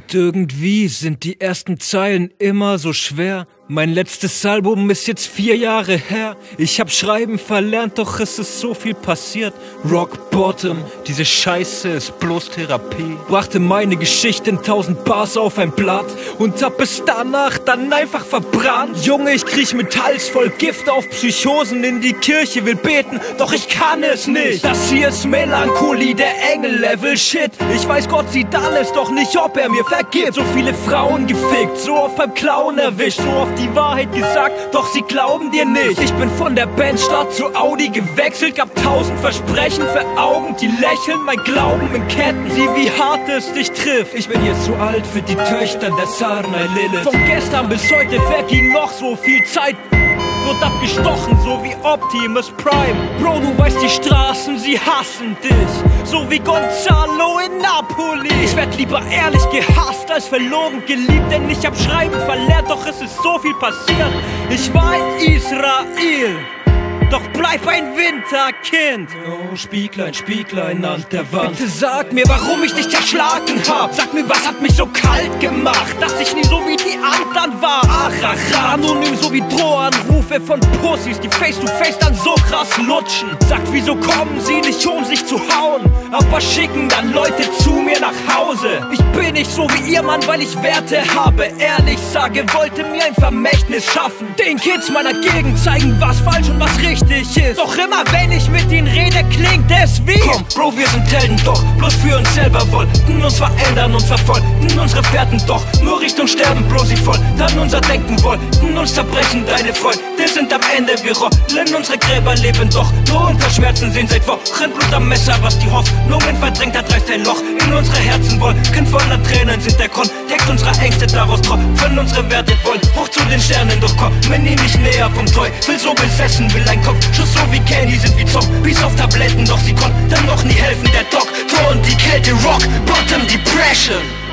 Und irgendwie sind die ersten Zeilen immer so schwer. Mein letztes Album ist jetzt 4 Jahre her. Ich hab Schreiben verlernt, doch es ist so viel passiert. Rock Bottom, diese Scheiße ist bloß Therapie. Brachte meine Geschichte in 1000 Bars auf ein Blatt und hab es danach dann einfach verbrannt. Junge, ich kriech mit Hals voll Gift auf Psychosen in die Kirche, will beten, doch ich kann es nicht. Das hier ist Melancholie, der Engel-Level-Shit. Ich weiß, Gott sieht alles, doch nicht, ob er mir vergibt. So viele Frauen gefickt, so oft beim Klauen erwischt, so oft die Wahrheit gesagt, doch sie glauben dir nicht. Ich bin von der Bandstadt zu Audi gewechselt, gab 1000 Versprechen für Augen, die lächeln, mein Glauben in Ketten, sieh wie hart es dich trifft. Ich bin jetzt zu alt für die Töchter der Sarnay Lilith. Von gestern bis heute verging noch so viel Zeit. Wird abgestochen, so wie Optimus Prime. Bro, du weißt, die Straßen, sie hassen dich, so wie Gonzalo in Napoli. Ich werd lieber ehrlich gehasst als verloren geliebt, denn ich hab Schreiben verlernt, doch es ist so viel passiert. Ich war in Israel, doch bleib ein Winterkind. Oh, Spieglein, Spieglein an der Wand, bitte sag mir, warum ich dich erschlagen hab. Sag mir, was hat mich so kalt gemacht, dass ich nie so wie die anderen war. Ach, anonym, so wie Drohanrufe von Pussys, die face-to-face dann so krass lutschen. Sagt, wieso kommen sie nicht, um sich zu hauen, aber schicken dann Leute zu mir nach Hause. Ich bin nicht so wie ihr Mann, weil ich Werte habe. Ehrlich sage, wollte mir ein Vermächtnis schaffen, den Kids meiner Gegend zeigen, was falsch und was richtig ist. Doch immer wenn ich mit ihnen rede, klingt es wie: Komm, Bro, wir sind Helden, doch bloß für uns selber wollten uns verändern und verfolgten unsere Fährten, doch nur Richtung Sterben, Bro, sie dann unser Denken wollten uns zerbrechen. Deine Freunde sind am Ende, wir rollen unsere Gräber, leben doch nur unter Schmerzen, sehen seit Wochen Blut am Messer, was die Hoffnungen verdrängt hat, reißt ein Loch in unsere Herzen. Wolken voller Tränen sind der Kontext unserer Ängste, daraus tropfen unsere Werte, wollen hoch zu den Sternen, doch kommen nie nicht näher vom Teufel, so besessen, will ein Kopfschuss, so wie Candy, sind wie Zombies auf Tabletten, doch sie konnten noch nie helfen. Der Doktor und die Kälte, Rock Bottom Depression.